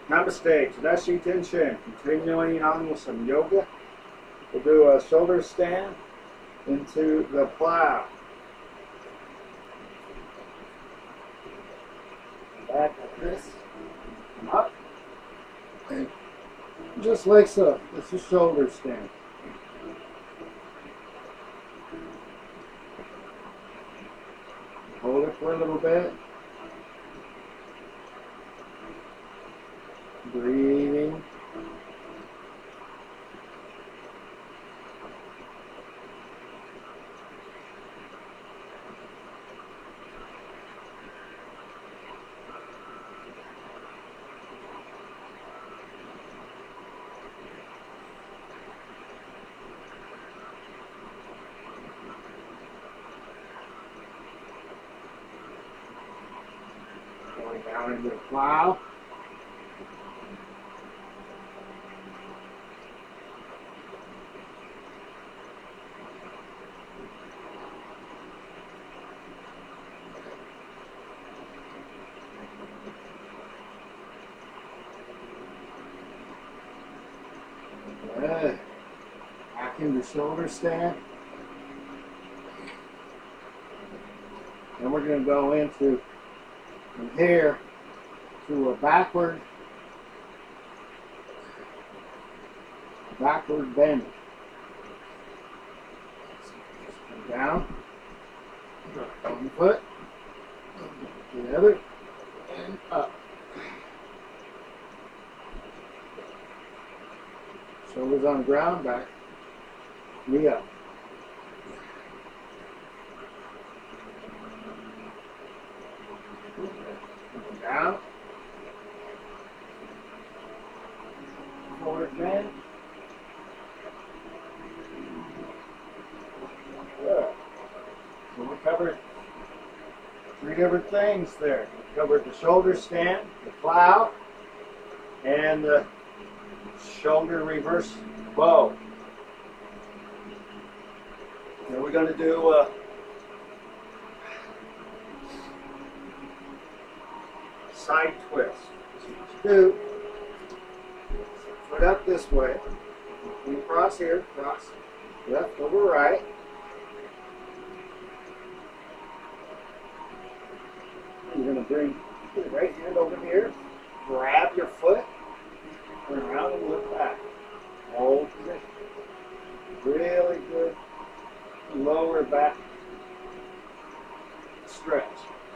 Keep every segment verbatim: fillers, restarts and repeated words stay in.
Namaste, Tadashi Tenshin. Continuing on with some yoga. We'll do a shoulder stand into the plow. Back like this. Up. And just like so. It's a shoulder stand. Hold it for a little bit. Breathing. Going down into the plow. Good. Back into shoulder stand. And we're going to go into from here to a backward backward bend. Come down. One foot. The other. And up. Shoulders on the ground, back, knee up. Down. Forward bend. Good. So we covered three different things there. We covered the shoulder stand, the plow, and the shoulder reverse bow. Now we're going to do a side twist. So what you do, foot up this way, you cross here, cross left over right. You're going to bring your right hand over here, grab your foot, turn around and look back. Hold position. Really good lower back stretch.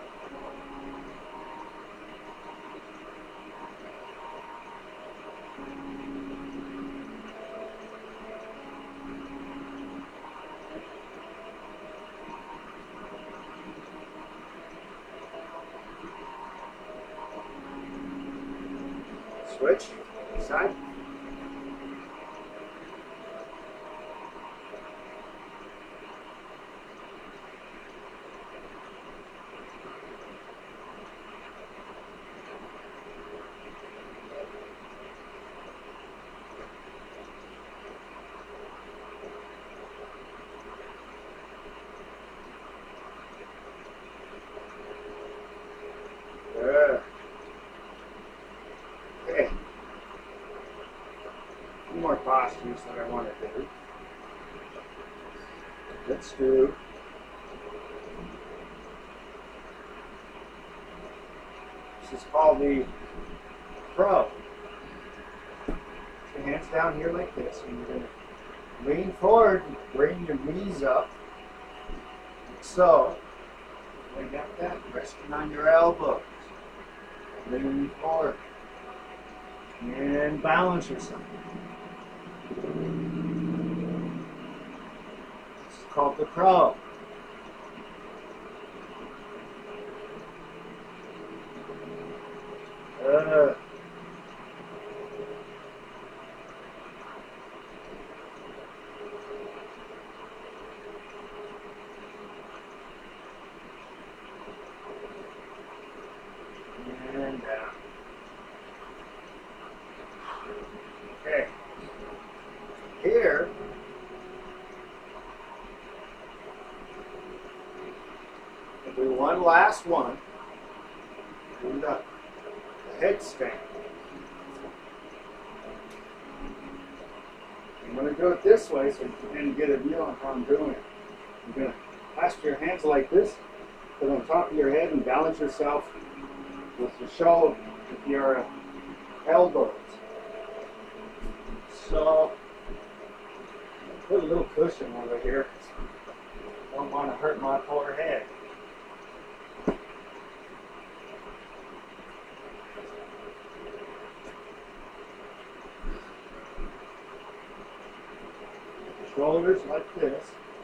Switch, side. Good. Okay. Two more postures that I want to do. Let's do this is called the crow. Put your hands down here like this, and you're going to lean forward and bring your knees up like so. I got that. Resting on your elbows. Lean forward. And balance yourself. This is called the crow. Uh, and down. Okay. Here, we'll do one last one. Do the, the headstand. I'm going to do it this way so you can get a view on how I'm doing it. You're going to clasp your hands like this, put on top of your head and balance yourself with your shoulder, with your elbows. So, put a little cushion over here. Don't want to hurt my poor head. Shoulders like this.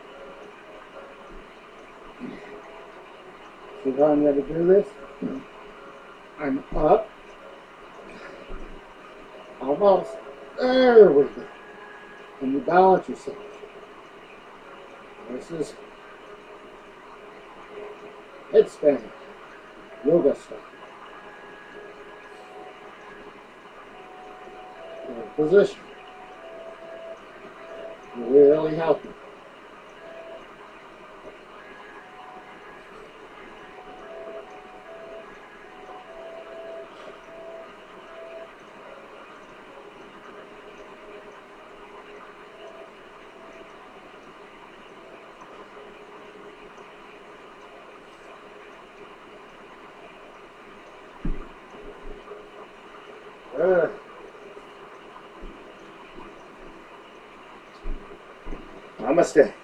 See how I'm going to do this? I'm up. Almost. There we go. And you balance yourself. This is headstand, yoga style. Position. Really helping. Uh, Namaste.